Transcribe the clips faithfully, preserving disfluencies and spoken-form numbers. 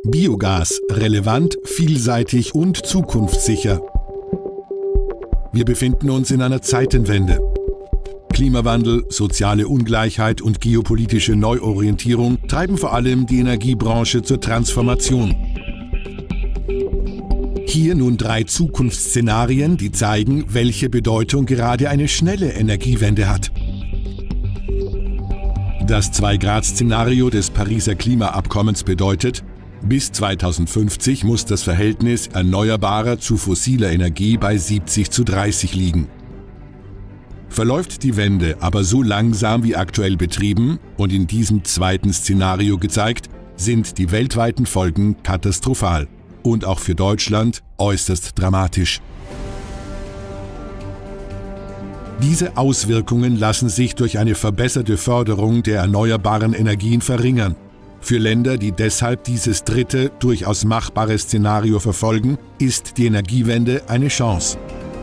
Biogas, relevant, vielseitig und zukunftssicher. Wir befinden uns in einer Zeitenwende. Klimawandel, soziale Ungleichheit und geopolitische Neuorientierung treiben vor allem die Energiebranche zur Transformation. Hier nun drei Zukunftsszenarien, die zeigen, welche Bedeutung gerade eine schnelle Energiewende hat. Das zwei Grad Szenario des Pariser Klimaabkommens bedeutet, bis zweitausendfünfzig muss das Verhältnis erneuerbarer zu fossiler Energie bei siebzig zu dreißig liegen. Verläuft die Wende aber so langsam wie aktuell betrieben und in diesem zweiten Szenario gezeigt, sind die weltweiten Folgen katastrophal und auch für Deutschland äußerst dramatisch. Diese Auswirkungen lassen sich durch eine verbesserte Förderung der erneuerbaren Energien verringern. Für Länder, die deshalb dieses dritte, durchaus machbare Szenario verfolgen, ist die Energiewende eine Chance.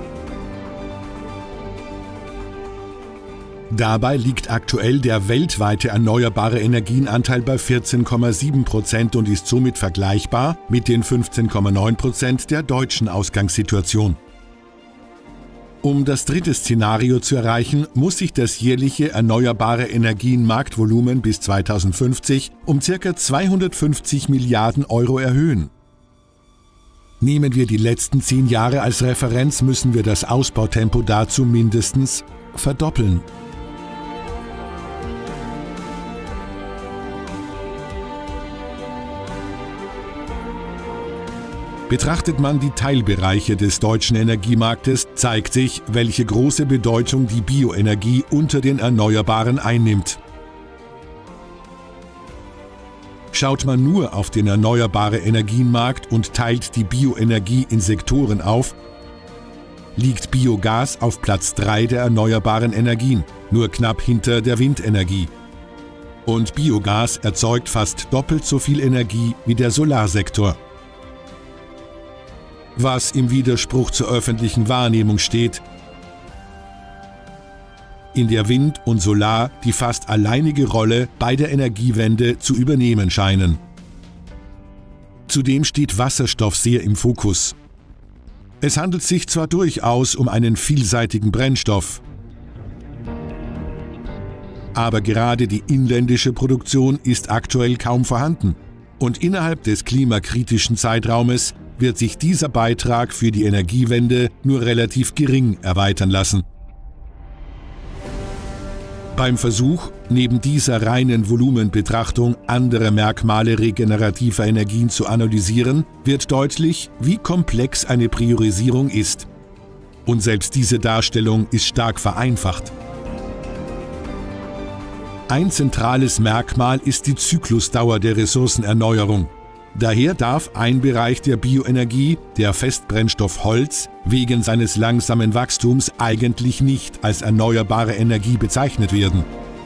Dabei liegt aktuell der weltweite erneuerbare Energienanteil bei vierzehn Komma sieben Prozent und ist somit vergleichbar mit den fünfzehn Komma neun Prozent der deutschen Ausgangssituation. Um das dritte Szenario zu erreichen, muss sich das jährliche erneuerbare Energienmarktvolumen bis zweitausendfünfzig um ca. zweihundertfünfzig Milliarden Euro erhöhen. Nehmen wir die letzten zehn Jahre als Referenz, müssen wir das Ausbautempo dazu mindestens verdoppeln. Betrachtet man die Teilbereiche des deutschen Energiemarktes, zeigt sich, welche große Bedeutung die Bioenergie unter den Erneuerbaren einnimmt. Schaut man nur auf den erneuerbaren Energienmarkt und teilt die Bioenergie in Sektoren auf, liegt Biogas auf Platz drei der erneuerbaren Energien, nur knapp hinter der Windenergie. Und Biogas erzeugt fast doppelt so viel Energie wie der Solarsektor. Was im Widerspruch zur öffentlichen Wahrnehmung steht, in der Wind und Solar die fast alleinige Rolle bei der Energiewende zu übernehmen scheinen. Zudem steht Wasserstoff sehr im Fokus. Es handelt sich zwar durchaus um einen vielseitigen Brennstoff, aber gerade die inländische Produktion ist aktuell kaum vorhanden und innerhalb des klimakritischen Zeitraumes wird sich dieser Beitrag für die Energiewende nur relativ gering erweitern lassen. Beim Versuch, neben dieser reinen Volumenbetrachtung andere Merkmale regenerativer Energien zu analysieren, wird deutlich, wie komplex eine Priorisierung ist. Und selbst diese Darstellung ist stark vereinfacht. Ein zentrales Merkmal ist die Zyklusdauer der Ressourcenerneuerung. Daher darf ein Bereich der Bioenergie, der Festbrennstoff Holz, wegen seines langsamen Wachstums eigentlich nicht als erneuerbare Energie bezeichnet werden.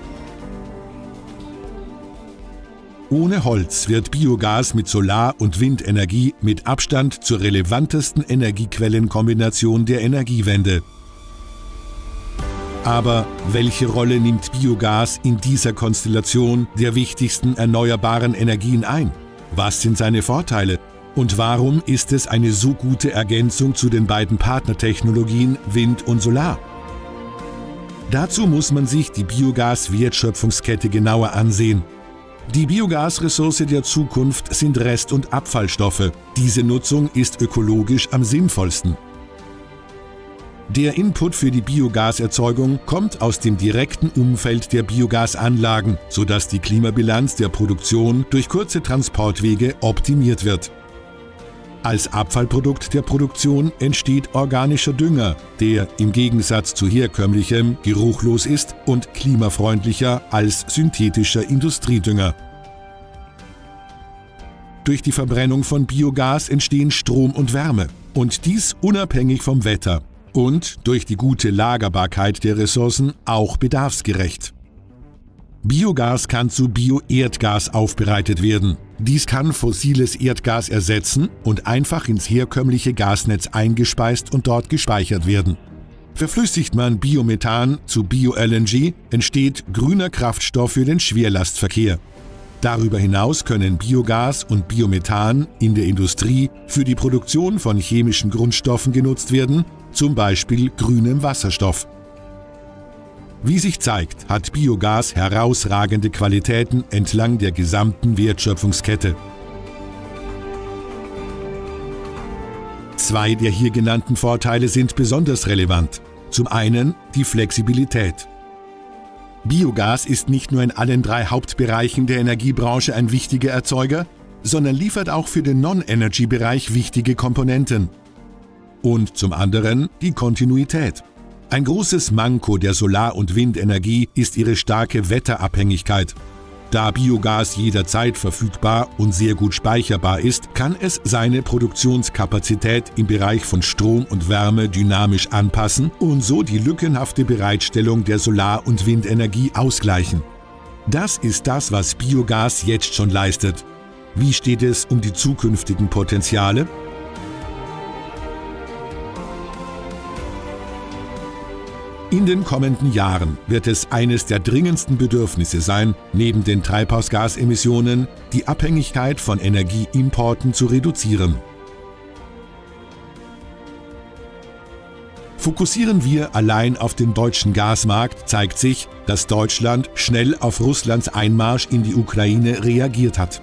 Ohne Holz wird Biogas mit Solar- und Windenergie mit Abstand zur relevantesten Energiequellenkombination der Energiewende. Aber welche Rolle nimmt Biogas in dieser Konstellation der wichtigsten erneuerbaren Energien ein? Was sind seine Vorteile? Und warum ist es eine so gute Ergänzung zu den beiden Partnertechnologien Wind und Solar? Dazu muss man sich die Biogas-Wertschöpfungskette genauer ansehen. Die Biogasressource der Zukunft sind Rest- und Abfallstoffe. Diese Nutzung ist ökologisch am sinnvollsten. Der Input für die Biogaserzeugung kommt aus dem direkten Umfeld der Biogasanlagen, sodass die Klimabilanz der Produktion durch kurze Transportwege optimiert wird. Als Abfallprodukt der Produktion entsteht organischer Dünger, der im Gegensatz zu herkömmlichem geruchlos ist und klimafreundlicher als synthetischer Industriedünger. Durch die Verbrennung von Biogas entstehen Strom und Wärme, und dies unabhängig vom Wetter. Und durch die gute Lagerbarkeit der Ressourcen auch bedarfsgerecht. Biogas kann zu Bioerdgas aufbereitet werden. Dies kann fossiles Erdgas ersetzen und einfach ins herkömmliche Gasnetz eingespeist und dort gespeichert werden. Verflüssigt man Biomethan zu Bio-L N G, entsteht grüner Kraftstoff für den Schwerlastverkehr. Darüber hinaus können Biogas und Biomethan in der Industrie für die Produktion von chemischen Grundstoffen genutzt werden, zum Beispiel grünem Wasserstoff. Wie sich zeigt, hat Biogas herausragende Qualitäten entlang der gesamten Wertschöpfungskette. Zwei der hier genannten Vorteile sind besonders relevant. Zum einen die Flexibilität. Biogas ist nicht nur in allen drei Hauptbereichen der Energiebranche ein wichtiger Erzeuger, sondern liefert auch für den Non-Energy-Bereich wichtige Komponenten. Und zum anderen die Kontinuität. Ein großes Manko der Solar- und Windenergie ist ihre starke Wetterabhängigkeit. Da Biogas jederzeit verfügbar und sehr gut speicherbar ist, kann es seine Produktionskapazität im Bereich von Strom und Wärme dynamisch anpassen und so die lückenhafte Bereitstellung der Solar- und Windenergie ausgleichen. Das ist das, was Biogas jetzt schon leistet. Wie steht es um die zukünftigen Potenziale? In den kommenden Jahren wird es eines der dringendsten Bedürfnisse sein, neben den Treibhausgasemissionen die Abhängigkeit von Energieimporten zu reduzieren. Fokussieren wir allein auf den deutschen Gasmarkt, zeigt sich, dass Deutschland schnell auf Russlands Einmarsch in die Ukraine reagiert hat.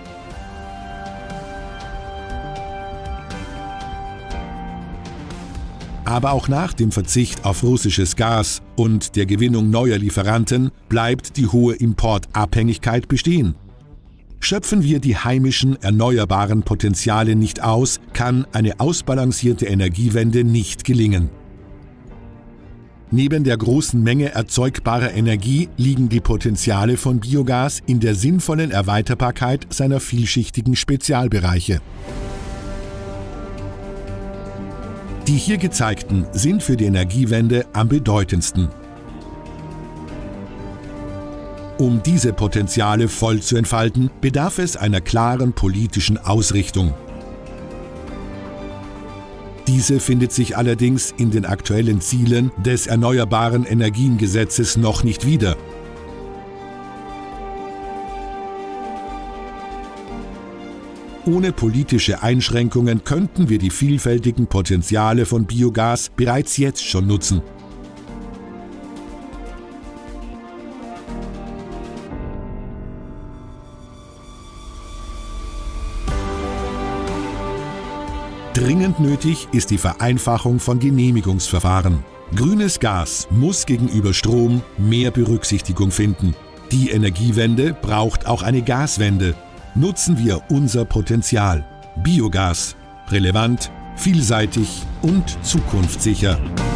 Aber auch nach dem Verzicht auf russisches Gas und der Gewinnung neuer Lieferanten bleibt die hohe Importabhängigkeit bestehen. Schöpfen wir die heimischen erneuerbaren Potenziale nicht aus, kann eine ausbalancierte Energiewende nicht gelingen. Neben der großen Menge erzeugbarer Energie liegen die Potenziale von Biogas in der sinnvollen Erweiterbarkeit seiner vielschichtigen Spezialbereiche. Die hier gezeigten sind für die Energiewende am bedeutendsten. Um diese Potenziale voll zu entfalten, bedarf es einer klaren politischen Ausrichtung. Diese findet sich allerdings in den aktuellen Zielen des Erneuerbaren Energiengesetzes noch nicht wieder. Ohne politische Einschränkungen könnten wir die vielfältigen Potenziale von Biogas bereits jetzt schon nutzen. Dringend nötig ist die Vereinfachung von Genehmigungsverfahren. Grünes Gas muss gegenüber Strom mehr Berücksichtigung finden. Die Energiewende braucht auch eine Gaswende. Nutzen wir unser Potenzial. Biogas. Relevant, vielseitig und zukunftssicher.